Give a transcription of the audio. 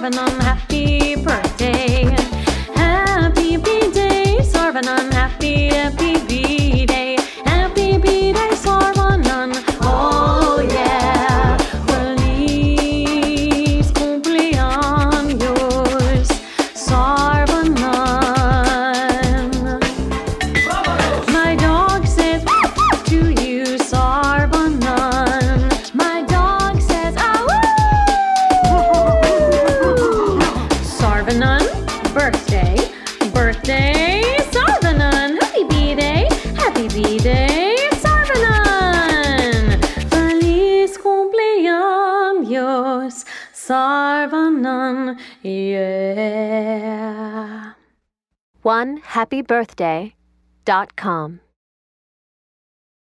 Sarvanan, happy birthday. Happy B-Day, Sarvanan, happy B-Day. Happy B-Day, Sarvanan, oh yeah. Feliz cumpleaños, Sarvanan. My dog says to you, Sarvanan. My dog says, Sarvanan, birthday, birthday, Sarvanan, happy B-Day, Sarvanan. Feliz cumpleaños, Sarvanan, yeah. OneHappyBirthday.com